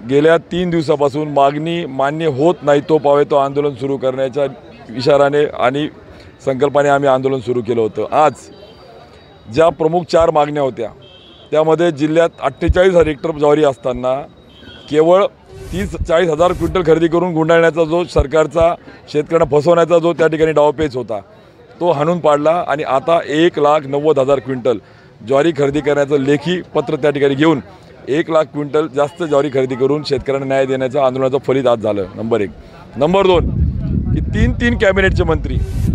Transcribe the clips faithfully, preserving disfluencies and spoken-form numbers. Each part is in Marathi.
गेल्या तीन दिवसापासून मागणी मान्य होत नाही तो पावे तो आंदोलन सुरू करण्याच्या इशाराने आणि संकल्पाने आम्ही आंदोलन सुरू केलं होतं। आज ज्या प्रमुख चार मागण्या होत्या त्यामध्ये जिल्ह्यात अठ्ठेचाळीस हेक्टर ज्वारी असताना केवळ तीस चाळीस हजार क्विंटल खरेदी करून गुंडाळण्याचा जो सरकारचा शेतकऱ्यांना फसवण्याचा जो त्या ठिकाणी डावपेच होता तो हाणून पाडला आणि आता एक लाख नव्वद हजार क्विंटल ज्वारी खरेदी करण्याचं लेखी पत्र त्या ठिकाणी घेऊन एक लाख क्विंटल जास्त ज्वारी खरेदी करून शेतकऱ्यांना न्याय देण्याचं आंदोलनाचं फलित आज झालं। नंबर एक। नंबर दोन की तीन तीन कॅबिनेटचे मंत्री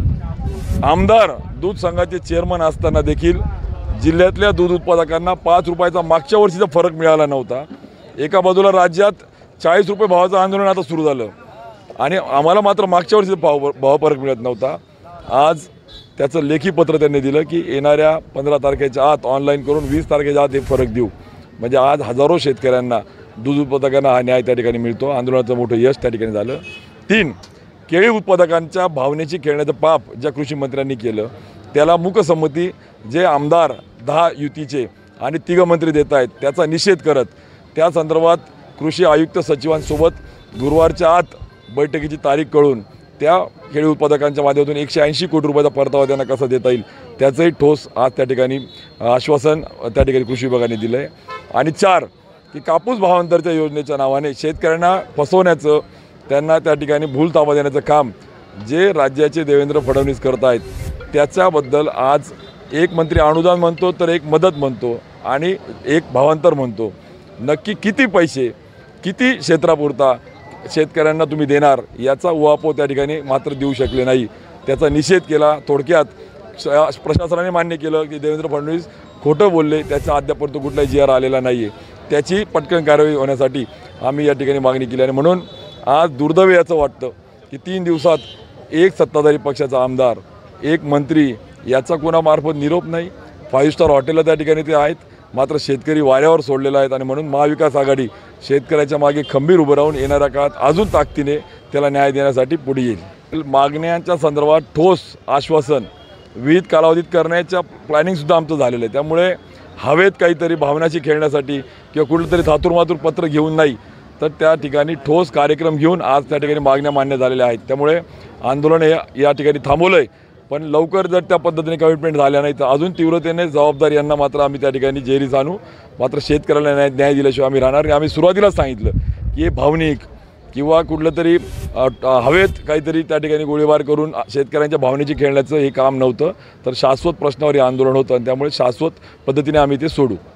आमदार दूध संघाचे चेअरमन असताना देखील जिल्ह्यातल्या दूध उत्पादकांना पाच रुपयाचा मागच्या वर्षीचा फरक मिळाला नव्हता। एका बाजूला राज्यात चाळीस रुपये भावाचं आंदोलन आता सुरू झालं आणि आम्हाला मात्र मागच्या वर्षीचा भाव भाव फरक मिळत नव्हता। आज त्याचं लेखी पत्र त्यांनी दिलं की येणाऱ्या पंधरा तारखेच्या आत ऑनलाईन करून वीस तारखेच्या आत हे फरक देऊ। म्हणजे आज हजारो शेतकऱ्यांना दूध उत्पादकांना हा न्याय त्या ठिकाणी मिळतो। आंदोलनाचं मोठं यश त्या ठिकाणी झालं। तीन केळी उत्पादकांच्या भावनेची खेळण्याचं पाप ज्या कृषी मंत्र्यांनी केलं त्याला मूकसंमती जे आमदार दहा युतीचे आणि तिघ मंत्री देत आहेत त्याचा निषेध करत त्या संदर्भात कृषी आयुक्त सचिवांसोबत गुरुवारच्या आत बैठकीची तारीख कळून त्या केळी उत्पादकांच्या माध्यमातून एकशे ऐंशी कोटी रुपयाचा परतावा त्यांना कसा देता येईल त्याचंही ठोस आज त्या ठिकाणी आश्वासन त्या ठिकाणी कृषी विभागाने दिलं आहे। आणि चार की कापूस भावांतरच्या योजनेच्या नावाने शेतकऱ्यांना फसवण्याचं त्यांना त्या ठिकाणी भूल ताबा देण्याचं काम जे राज्याचे देवेंद्र फडणवीस करत आहेत त्याच्याबद्दल आज एक मंत्री अनुदान म्हणतो तर एक मदत म्हणतो आणि एक भावांतर म्हणतो। नक्की किती पैसे किती क्षेत्रापुरता शेतकऱ्यांना तुम्ही देणार याचा उहापोह त्या ठिकाणी मात्र देऊ शकले नाही। त्याचा निषेध केला। थोडक्यात प्रशासनाने मान्य केलं की देवेंद्र फडणवीस खोटं बोलले, त्याचा अद्यापर्यंत कुठलाही जी आर आलेला नाही आहे, त्याची पटकन कारवाई होण्यासाठी आम्ही या ठिकाणी मागणी केली। आणि म्हणून आज दुर्दैव याचं वाटतं की तीन दिवसात एक सत्ताधारी पक्षाचा आमदार एक मंत्री याचा कोणामार्फत निरोप नाही। फाईव्ह स्टार हॉटेलला त्या ठिकाणी ते आहेत मात्र शेतकरी वाऱ्यावर सोडलेला आहेत आणि म्हणून महाविकास आघाडी शेतकऱ्याच्या मागे खंबीर उभं राहून येणाऱ्या काळात अजून ताकदीने त्याला न्याय देण्यासाठी पुढे येईल। मागण्यांच्या संदर्भात ठोस आश्वासन विविध कालावधीत करण्याच्या प्लॅनिंगसुद्धा आमचं झालेलं आहे। त्यामुळे हवेत काहीतरी भावनाशी खेळण्यासाठी किंवा कुठलं तरी थातूरमातूर पत्र घेऊन नाही तर त्या ठिकाणी ठोस कार्यक्रम घेऊन आज त्या ठिकाणी मागण्या मान्य झालेल्या आहेत। त्यामुळे आंदोलन हे या ठिकाणी थांबवलं आहे पण लवकर जर त्या पद्धतीने कमिटमेंट झाल्या नाही तर अजून तीव्रतेने जबाबदारी यांना मात्र आम्ही त्या ठिकाणी जेरीस आणू। मात्र शेतकऱ्याला न्याय न्याय दिल्याशिवाय आम्ही राहणार। आम्ही सुरुवातीलाच सांगितलं की हे भावनिक किंवा कुठलं तरी हवेत काहीतरी त्या ठिकाणी गोळीबार करून शेतकऱ्यांच्या भावनेची खेळण्याचं हे काम नव्हतं तर शाश्वत प्रश्नावर हे आंदोलन होतं आणि त्यामुळे शाश्वत पद्धतीने आम्ही ते सोडू।